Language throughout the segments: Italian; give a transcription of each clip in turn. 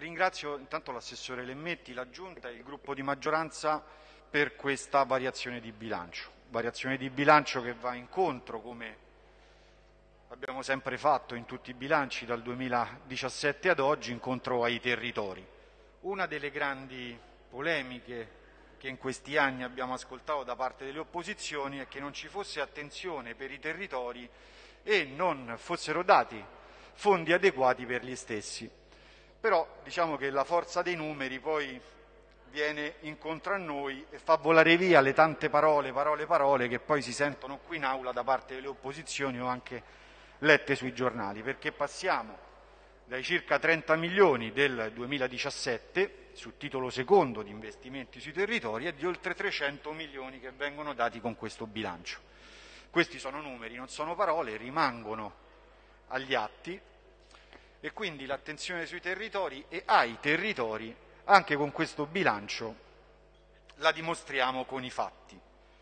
Ringrazio intanto l'assessore Lemmetti, la Giunta e il gruppo di maggioranza per questa variazione di bilancio. Variazione di bilancio che va incontro, come abbiamo sempre fatto in tutti i bilanci dal 2017 ad oggi, incontro ai territori. Una delle grandi polemiche che in questi anni abbiamo ascoltato da parte delle opposizioni è che non ci fosse attenzione per i territori e non fossero dati fondi adeguati per gli stessi. Però diciamo che la forza dei numeri poi viene incontro a noi e fa volare via le tante parole che poi si sentono qui in aula da parte delle opposizioni o anche lette sui giornali, perché passiamo dai circa 30 milioni del 2017 sul titolo secondo di investimenti sui territori e di oltre 300 milioni che vengono dati con questo bilancio. Questi sono numeri, non sono parole, rimangono agli atti e quindi l'attenzione sui territori e ai territori anche con questo bilancio la dimostriamo con i fatti.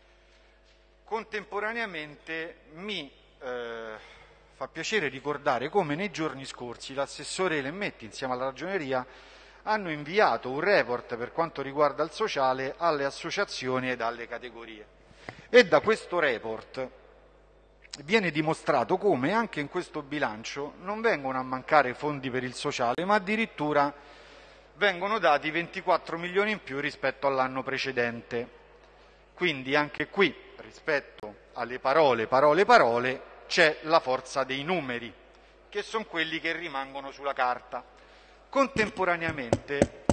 Contemporaneamente mi fa piacere ricordare come nei giorni scorsi l'assessore Lemmetti insieme alla Ragioneria hanno inviato un report per quanto riguarda il sociale alle associazioni ed alle categorie. E da questo report viene dimostrato come anche in questo bilancio non vengono a mancare fondi per il sociale, ma addirittura vengono dati 24 milioni in più rispetto all'anno precedente. Quindi anche qui, rispetto alle parole, c'è la forza dei numeri, che sono quelli che rimangono sulla carta. Contemporaneamente,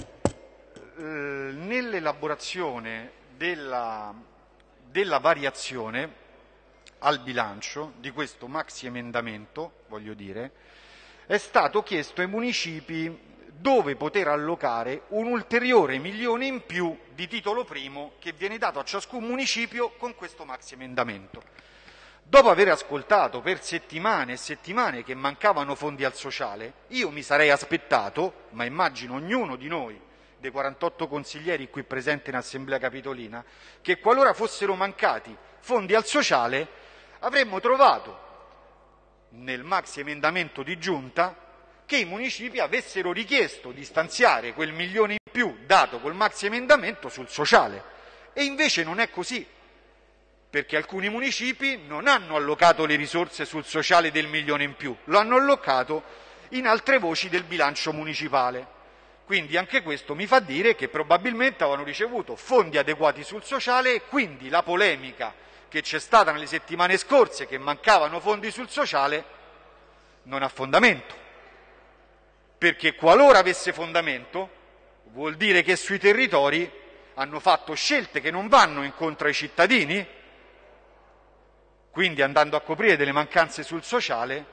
nell'elaborazione della variazione al bilancio di questo maxi emendamento, è stato chiesto ai municipi dove poter allocare un ulteriore milione in più di titolo primo che viene dato a ciascun municipio con questo maxi emendamento. Dopo aver ascoltato per settimane e settimane che mancavano fondi al sociale, io mi sarei aspettato, ma immagino ognuno di noi, dei 48 consiglieri qui presenti in Assemblea Capitolina, che qualora fossero mancati fondi al sociale avremmo trovato nel maxi emendamento di Giunta che i municipi avessero richiesto di stanziare quel milione in più dato col maxi emendamento sul sociale. E invece non è così, perché alcuni municipi non hanno allocato le risorse sul sociale del milione in più, lo hanno allocato in altre voci del bilancio municipale. Quindi anche questo mi fa dire che probabilmente avevano ricevuto fondi adeguati sul sociale e quindi la polemica che c'è stata nelle settimane scorse che mancavano fondi sul sociale non ha fondamento. Perché qualora avesse fondamento vuol dire che sui territori hanno fatto scelte che non vanno incontro ai cittadini, quindi andando a coprire delle mancanze sul sociale,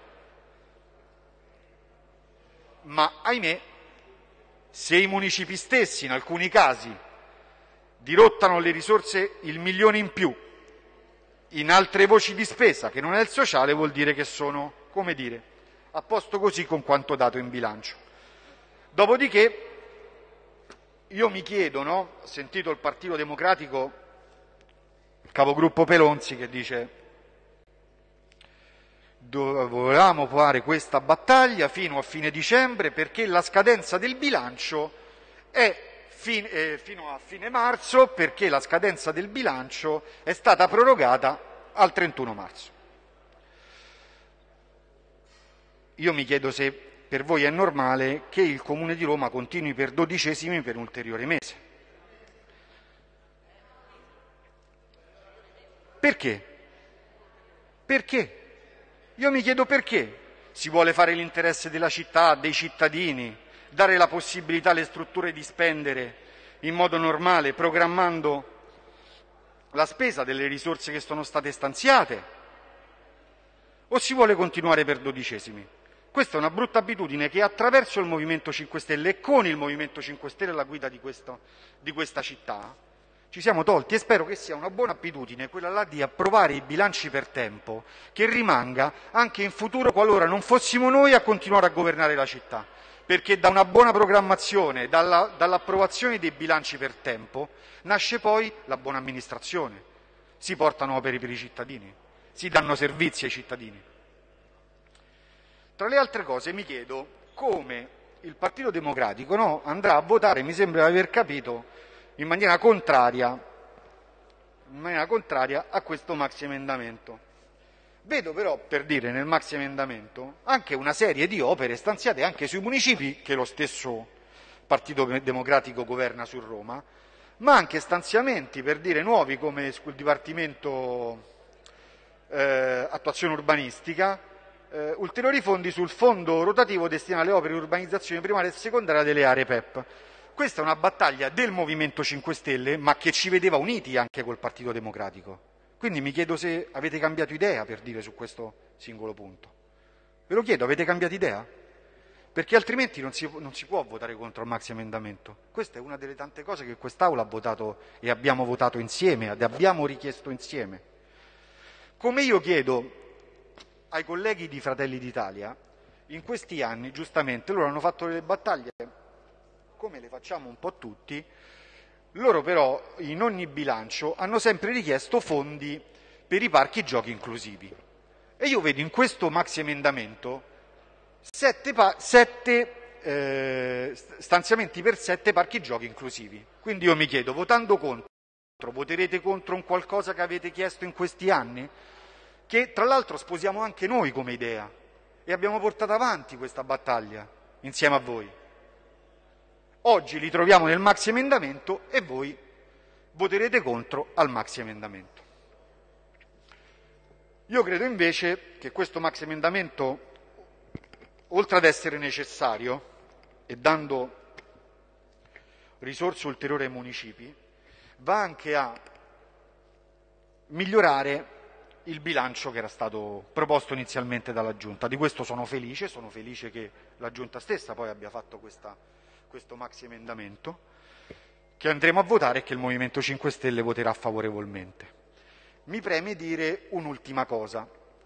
ma ahimè, se i municipi stessi in alcuni casi dirottano le risorse il milione in più in altre voci di spesa che non è il sociale, vuol dire che sono, a posto così con quanto dato in bilancio. Dopodiché io mi chiedo, ho sentito il Partito Democratico, il capogruppo Pelonzi che dice volevamo fare questa battaglia fino a fine dicembre perché la scadenza del bilancio è fino a fine marzo, perché la scadenza del bilancio è stata prorogata al 31 marzo. Io mi chiedo se per voi è normale che il Comune di Roma continui per 12esimi per un ulteriore mese. Perché? Perché? Io mi chiedo perché. Si vuole fare l'interesse della città, dei cittadini, dare la possibilità alle strutture di spendere in modo normale, programmando la spesa delle risorse che sono state stanziate, o si vuole continuare per 12esimi? Questa è una brutta abitudine che attraverso il Movimento 5 Stelle e con il Movimento 5 Stelle alla guida di questa città ci siamo tolti, e spero che sia una buona abitudine quella là di approvare i bilanci per tempo, che rimanga anche in futuro qualora non fossimo noi a continuare a governare la città, perché da una buona programmazione, dall'approvazione dei bilanci per tempo, nasce poi la buona amministrazione, si portano opere per i cittadini, si danno servizi ai cittadini. Tra le altre cose mi chiedo come il Partito Democratico, no, andrà a votare, mi sembra di aver capito, in maniera contraria a questo maxi emendamento. Vedo però, per dire, nel maxi emendamento anche una serie di opere stanziate anche sui municipi che lo stesso Partito Democratico governa su Roma, ma anche stanziamenti, per dire, nuovi come sul Dipartimento Attuazione Urbanistica, ulteriori fondi sul fondo rotativo destinato alle opere di urbanizzazione primaria e secondaria delle aree PEP. Questa è una battaglia del Movimento 5 Stelle, ma che ci vedeva uniti anche col Partito Democratico. Quindi mi chiedo se avete cambiato idea, per dire, su questo singolo punto. Ve lo chiedo, avete cambiato idea? Perché altrimenti non si può votare contro il maxi emendamento. Questa è una delle tante cose che quest'Aula ha votato e abbiamo votato insieme, ed abbiamo richiesto insieme. Come io chiedo ai colleghi di Fratelli d'Italia, in questi anni, giustamente, loro hanno fatto delle battaglie, come le facciamo un po' tutti, loro però in ogni bilancio hanno sempre richiesto fondi per i parchi giochi inclusivi. E io vedo in questo maxi emendamento stanziamenti per 7 parchi giochi inclusivi. Quindi io mi chiedo, votando contro, voterete contro un qualcosa che avete chiesto in questi anni? Che tra l'altro sposiamo anche noi come idea e abbiamo portato avanti questa battaglia insieme a voi. Oggi li troviamo nel maxi emendamento e voi voterete contro al maxi emendamento. Io credo invece che questo maxi emendamento, oltre ad essere necessario e dando risorse ulteriori ai municipi, va anche a migliorare il bilancio che era stato proposto inizialmente dalla Giunta. Di questo sono felice che la Giunta stessa poi abbia fatto questo maxi emendamento che andremo a votare e che il Movimento 5 Stelle voterà favorevolmente. Mi preme dire un'ultima cosa.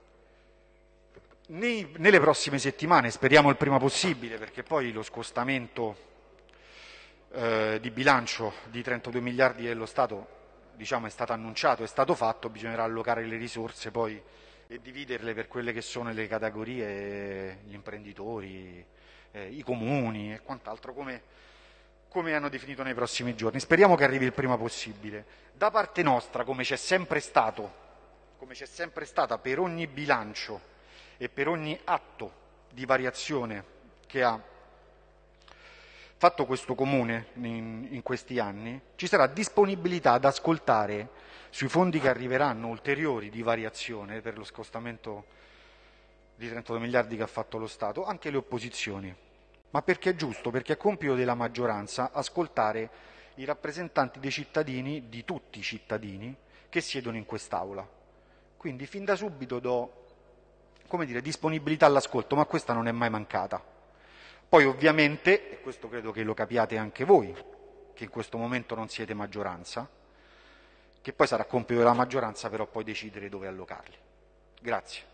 Nelle prossime settimane, speriamo il prima possibile, perché poi lo scostamento di bilancio di 32 miliardi dello Stato, diciamo, è stato annunciato, è stato fatto, bisognerà allocare le risorse poi e dividerle per quelle che sono le categorie, gli imprenditori, i comuni e quant'altro, come hanno definito nei prossimi giorni. Speriamo che arrivi il prima possibile. Da parte nostra, come c'è sempre stata per ogni bilancio e per ogni atto di variazione che ha fatto questo Comune in questi anni, ci sarà disponibilità ad ascoltare sui fondi che arriveranno ulteriori di variazione per lo scostamento di 32 miliardi che ha fatto lo Stato, anche le opposizioni. Ma perché è giusto, perché è compito della maggioranza ascoltare i rappresentanti dei cittadini, di tutti i cittadini, che siedono in quest'Aula. Quindi fin da subito do, disponibilità all'ascolto, ma questa non è mai mancata. Poi ovviamente, e questo credo che lo capiate anche voi, che in questo momento non siete maggioranza, che poi sarà compito della maggioranza però poi decidere dove allocarli. Grazie.